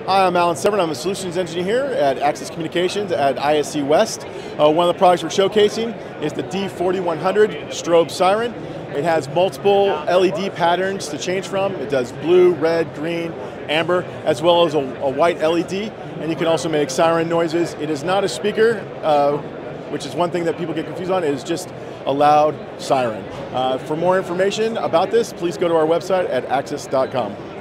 Hi, I'm Alan Severn. I'm a solutions engineer here at Access Communications at ISC West. One of the products we're showcasing is the D4100 Strobe Siren. It has multiple LED patterns to change from. It does blue, red, green, amber, as well as a white LED. And you can also make siren noises. It is not a speaker, which is one thing that people get confused on. It is just a loud siren. For more information about this, please go to our website at access.com.